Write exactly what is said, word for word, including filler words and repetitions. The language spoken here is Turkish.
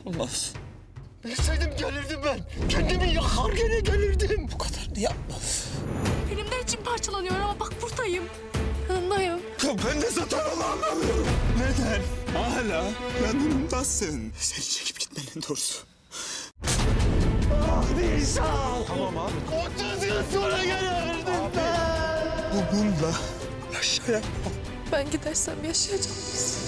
Olmaz. Bilseydim gelirdim ben. Kendimi yakar gene gelirdim. Bu kadar ne yapma. Benim de içim parçalanıyor ama bak buradayım. Yanındayım. Ya ben de zaten onu anlamıyorum. Neden hala yanımdasın? Sen çekip gitmenin doğrusu. Ah Nisan! Tamam abi. otuz yıl sonra gelirdim ben. Bununla yaşayamam. Ben gidersem yaşayacağım.